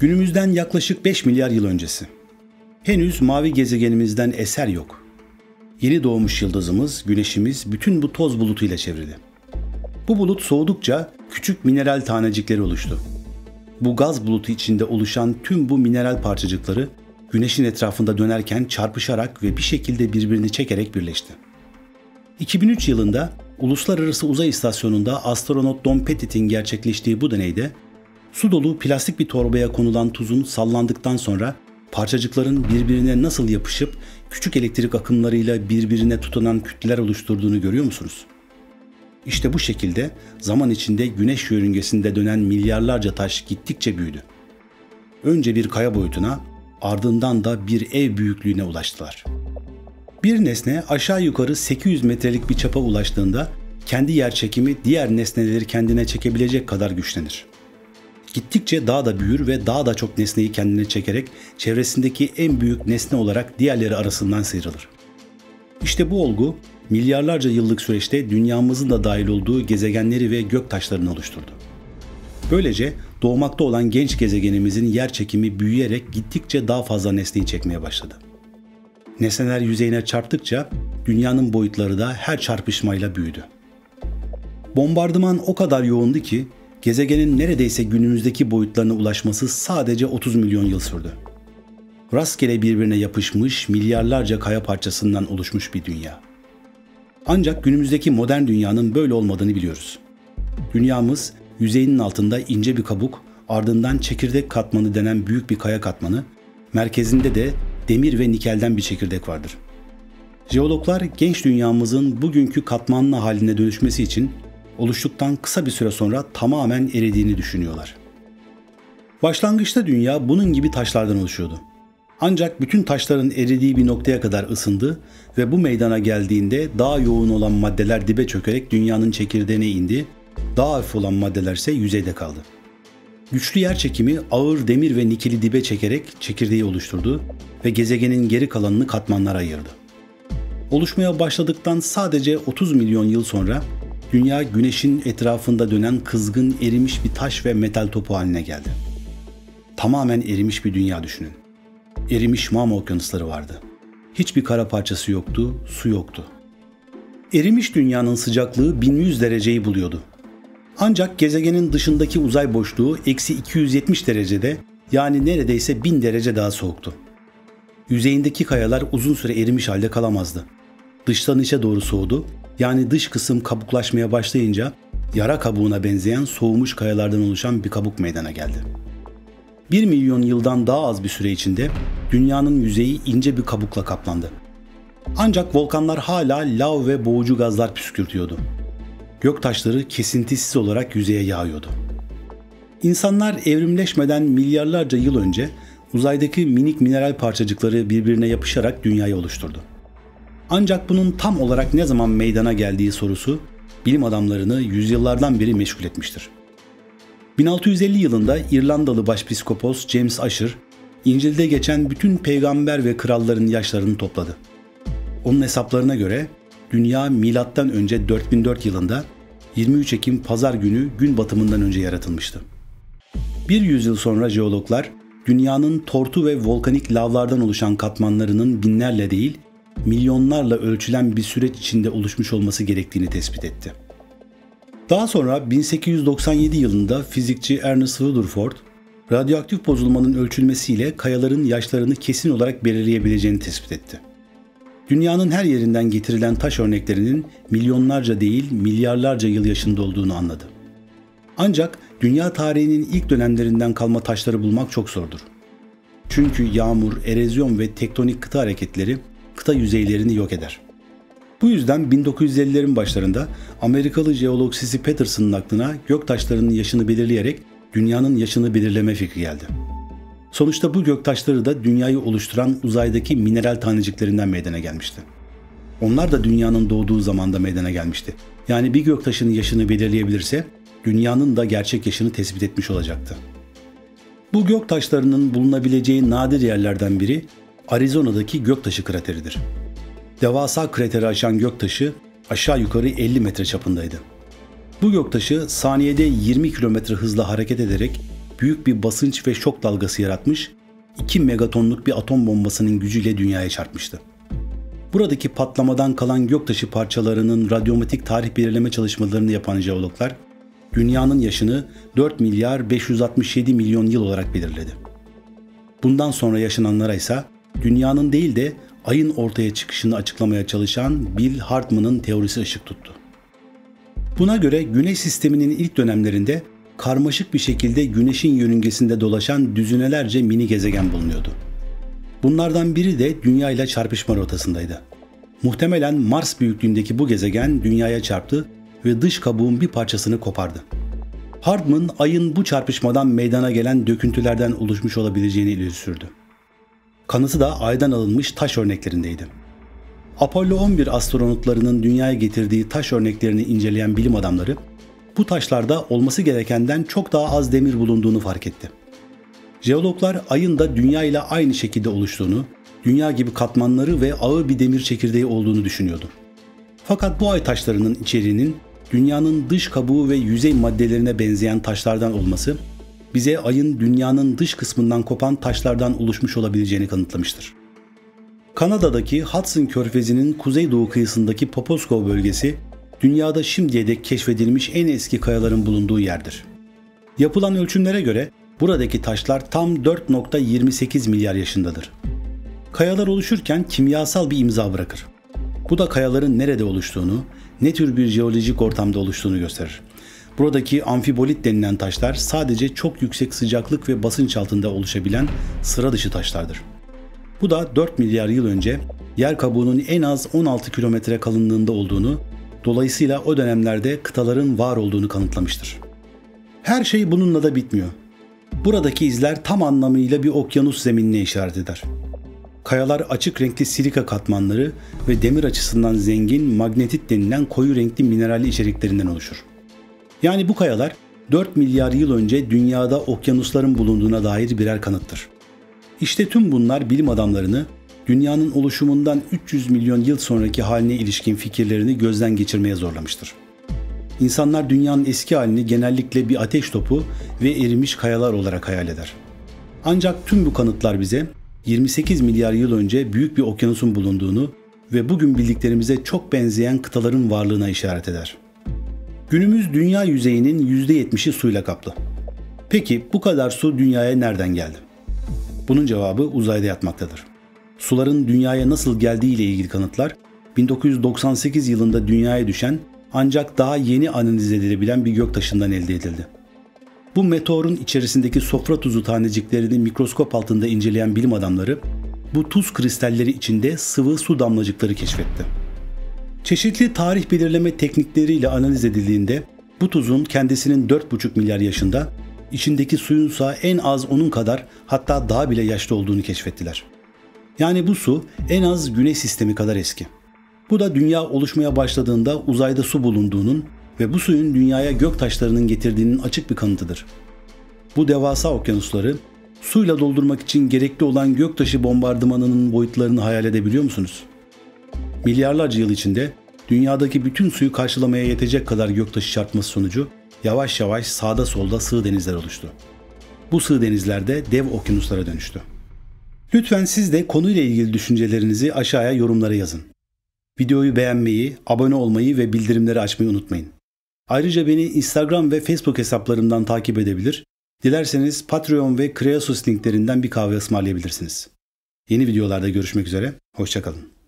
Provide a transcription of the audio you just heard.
Günümüzden yaklaşık 5 milyar yıl öncesi. Henüz mavi gezegenimizden eser yok. Yeni doğmuş yıldızımız, güneşimiz bütün bu toz bulutuyla çevrili. Bu bulut soğudukça küçük mineral tanecikleri oluştu. Bu gaz bulutu içinde oluşan tüm bu mineral parçacıkları güneşin etrafında dönerken çarpışarak ve bir şekilde birbirini çekerek birleşti. 2003 yılında Uluslararası Uzay İstasyonu'nda astronot Don Pettit'in gerçekleştiği bu deneyde su dolu plastik bir torbaya konulan tuzun sallandıktan sonra parçacıkların birbirine nasıl yapışıp küçük elektrik akımlarıyla birbirine tutunan kütleler oluşturduğunu görüyor musunuz? İşte bu şekilde zaman içinde güneş yörüngesinde dönen milyarlarca taş gittikçe büyüdü. Önce bir kaya boyutuna, ardından da bir ev büyüklüğüne ulaştılar. Bir nesne aşağı yukarı 800 metrelik bir çapa ulaştığında kendi yerçekimi diğer nesneleri kendine çekebilecek kadar güçlenir. Gittikçe daha da büyür ve daha da çok nesneyi kendine çekerek çevresindeki en büyük nesne olarak diğerleri arasından sıyrılır. İşte bu olgu milyarlarca yıllık süreçte dünyamızın da dahil olduğu gezegenleri ve göktaşlarını oluşturdu. Böylece doğmakta olan genç gezegenimizin yerçekimi büyüyerek gittikçe daha fazla nesneyi çekmeye başladı. Nesneler yüzeyine çarptıkça dünyanın boyutları da her çarpışmayla büyüdü. Bombardıman o kadar yoğundu ki gezegenin neredeyse günümüzdeki boyutlarına ulaşması sadece 30 milyon yıl sürdü. Rastgele birbirine yapışmış milyarlarca kaya parçasından oluşmuş bir dünya. Ancak günümüzdeki modern dünyanın böyle olmadığını biliyoruz. Dünyamız yüzeyinin altında ince bir kabuk, ardından çekirdek katmanı denen büyük bir kaya katmanı, merkezinde de demir ve nikelden bir çekirdek vardır. Jeologlar genç dünyamızın bugünkü katmanlı haline dönüşmesi için oluştuktan kısa bir süre sonra tamamen eridiğini düşünüyorlar. Başlangıçta dünya bunun gibi taşlardan oluşuyordu. Ancak bütün taşların eridiği bir noktaya kadar ısındı ve bu meydana geldiğinde daha yoğun olan maddeler dibe çökerek dünyanın çekirdeğine indi, daha hafif olan maddeler ise yüzeyde kaldı. Güçlü yer çekimi ağır demir ve nikeli dibe çekerek çekirdeği oluşturdu ve gezegenin geri kalanını katmanlara ayırdı. Oluşmaya başladıktan sadece 30 milyon yıl sonra dünya güneşin etrafında dönen kızgın erimiş bir taş ve metal topu haline geldi. Tamamen erimiş bir dünya düşünün. Erimiş mama okyanusları vardı. Hiçbir kara parçası yoktu, su yoktu. Erimiş dünyanın sıcaklığı 1100 dereceyi buluyordu. Ancak gezegenin dışındaki uzay boşluğu eksi 270 derecede, yani neredeyse 1000 derece daha soğuktu. Yüzeyindeki kayalar uzun süre erimiş halde kalamazdı. Dıştan içe doğru soğudu, yani dış kısım kabuklaşmaya başlayınca yara kabuğuna benzeyen soğumuş kayalardan oluşan bir kabuk meydana geldi. 1 milyon yıldan daha az bir süre içinde dünyanın yüzeyi ince bir kabukla kaplandı. Ancak volkanlar hala lav ve boğucu gazlar püskürtüyordu. Göktaşları kesintisiz olarak yüzeye yağıyordu. İnsanlar evrimleşmeden milyarlarca yıl önce uzaydaki minik mineral parçacıkları birbirine yapışarak dünyayı oluşturdu. Ancak bunun tam olarak ne zaman meydana geldiği sorusu bilim adamlarını yüzyıllardan beri meşgul etmiştir. 1650 yılında İrlandalı başpiskopos James Ussher, İncil'de geçen bütün peygamber ve kralların yaşlarını topladı. Onun hesaplarına göre dünya M.Ö. 4004 yılında 23 Ekim Pazar günü gün batımından önce yaratılmıştı. Bir yüzyıl sonra jeologlar dünyanın tortu ve volkanik lavlardan oluşan katmanlarının binlerle değil, milyonlarla ölçülen bir süreç içinde oluşmuş olması gerektiğini tespit etti. Daha sonra 1897 yılında fizikçi Ernest Rutherford, radyoaktif bozulmanın ölçülmesiyle kayaların yaşlarını kesin olarak belirleyebileceğini tespit etti. Dünyanın her yerinden getirilen taş örneklerinin milyonlarca değil milyarlarca yıl yaşında olduğunu anladı. Ancak dünya tarihinin ilk dönemlerinden kalma taşları bulmak çok zordur. Çünkü yağmur, erozyon ve tektonik kıta hareketleri kıta yüzeylerini yok eder. Bu yüzden 1950'lerin başlarında Amerikalı jeolog Sissy Patterson'ın aklına göktaşlarının yaşını belirleyerek dünyanın yaşını belirleme fikri geldi. Sonuçta bu göktaşları da dünyayı oluşturan uzaydaki mineral taneciklerinden meydana gelmişti. Onlar da dünyanın doğduğu zamanda meydana gelmişti. Yani bir göktaşının yaşını belirleyebilirse dünyanın da gerçek yaşını tespit etmiş olacaktı. Bu göktaşlarının bulunabileceği nadir yerlerden biri Arizona'daki Göktaşı krateridir. Devasa krateri aşan göktaşı aşağı yukarı 50 metre çapındaydı. Bu göktaşı saniyede 20 kilometre hızla hareket ederek büyük bir basınç ve şok dalgası yaratmış, 2 megatonluk bir atom bombasının gücüyle dünyaya çarpmıştı. Buradaki patlamadan kalan göktaşı parçalarının radyometrik tarih belirleme çalışmalarını yapan jeologlar, dünyanın yaşını 4 milyar 567 milyon yıl olarak belirledi. Bundan sonra yaşananlara ise dünyanın değil de ayın ortaya çıkışını açıklamaya çalışan Bill Hartmann'ın teorisi ışık tuttu. Buna göre Güneş sisteminin ilk dönemlerinde karmaşık bir şekilde Güneş'in yörüngesinde dolaşan düzinelerce mini gezegen bulunuyordu. Bunlardan biri de Dünya ile çarpışma rotasındaydı. Muhtemelen Mars büyüklüğündeki bu gezegen Dünya'ya çarptı ve dış kabuğun bir parçasını kopardı. Hartmann, ayın bu çarpışmadan meydana gelen döküntülerden oluşmuş olabileceğini ileri sürdü. Kanıtı da aydan alınmış taş örneklerindeydi. Apollo 11 astronotlarının Dünya'ya getirdiği taş örneklerini inceleyen bilim adamları, bu taşlarda olması gerekenden çok daha az demir bulunduğunu fark etti. Jeologlar ayın da Dünya ile aynı şekilde oluştuğunu, Dünya gibi katmanları ve ağır bir demir çekirdeği olduğunu düşünüyordu. Fakat bu ay taşlarının içeriğinin Dünya'nın dış kabuğu ve yüzey maddelerine benzeyen taşlardan olması, bize ayın Dünya'nın dış kısmından kopan taşlardan oluşmuş olabileceğini kanıtlamıştır. Kanada'daki Hudson Körfezi'nin kuzeydoğu kıyısındaki Poposkov bölgesi, Dünyada şimdiye dek keşfedilmiş en eski kayaların bulunduğu yerdir. Yapılan ölçümlere göre buradaki taşlar tam 4,28 milyar yaşındadır. Kayalar oluşurken kimyasal bir imza bırakır. Bu da kayaların nerede oluştuğunu, ne tür bir jeolojik ortamda oluştuğunu gösterir. Buradaki amfibolit denilen taşlar sadece çok yüksek sıcaklık ve basınç altında oluşabilen sıra dışı taşlardır. Bu da 4 milyar yıl önce yer kabuğunun en az 16 kilometre kalınlığında olduğunu, dolayısıyla o dönemlerde kıtaların var olduğunu kanıtlamıştır. Her şey bununla da bitmiyor. Buradaki izler tam anlamıyla bir okyanus zeminine işaret eder. Kayalar açık renkli silika katmanları ve demir açısından zengin magnetit denilen koyu renkli mineralli içeriklerinden oluşur. Yani bu kayalar 4 milyar yıl önce dünyada okyanusların bulunduğuna dair birer kanıttır. İşte tüm bunlar bilim adamlarını dünyanın oluşumundan 300 milyon yıl sonraki haline ilişkin fikirlerini gözden geçirmeye zorlamıştır. İnsanlar dünyanın eski halini genellikle bir ateş topu ve erimiş kayalar olarak hayal eder. Ancak tüm bu kanıtlar bize 28 milyar yıl önce büyük bir okyanusun bulunduğunu ve bugün bildiklerimize çok benzeyen kıtaların varlığına işaret eder. Günümüz dünya yüzeyinin %70'i suyla kaplı. Peki bu kadar su dünyaya nereden geldi? Bunun cevabı uzayda yatmaktadır. Suların dünyaya nasıl geldiği ile ilgili kanıtlar 1998 yılında dünyaya düşen ancak daha yeni analiz edilebilen bir göktaşından elde edildi. Bu meteorun içerisindeki sofra tuzu taneciklerini mikroskop altında inceleyen bilim adamları bu tuz kristalleri içinde sıvı su damlacıkları keşfetti. Çeşitli tarih belirleme teknikleriyle analiz edildiğinde bu tuzun kendisinin 4,5 milyar yaşında, içindeki suyunsa en az onun kadar hatta daha bile yaşlı olduğunu keşfettiler. Yani bu su en az Güneş sistemi kadar eski. Bu da dünya oluşmaya başladığında uzayda su bulunduğunun ve bu suyun dünyaya göktaşlarının getirdiğinin açık bir kanıtıdır. Bu devasa okyanusları suyla doldurmak için gerekli olan göktaşı bombardımanının boyutlarını hayal edebiliyor musunuz? Milyarlarca yıl içinde dünyadaki bütün suyu karşılamaya yetecek kadar göktaşı çarpması sonucu yavaş yavaş sağda solda sığ denizler oluştu. Bu sığ denizler de dev okyanuslara dönüştü. Lütfen siz de konuyla ilgili düşüncelerinizi aşağıya yorumlara yazın. Videoyu beğenmeyi, abone olmayı ve bildirimleri açmayı unutmayın. Ayrıca beni Instagram ve Facebook hesaplarımdan takip edebilir, dilerseniz Patreon ve Kreasos linklerinden bir kahve ısmarlayabilirsiniz. Yeni videolarda görüşmek üzere, hoşça kalın.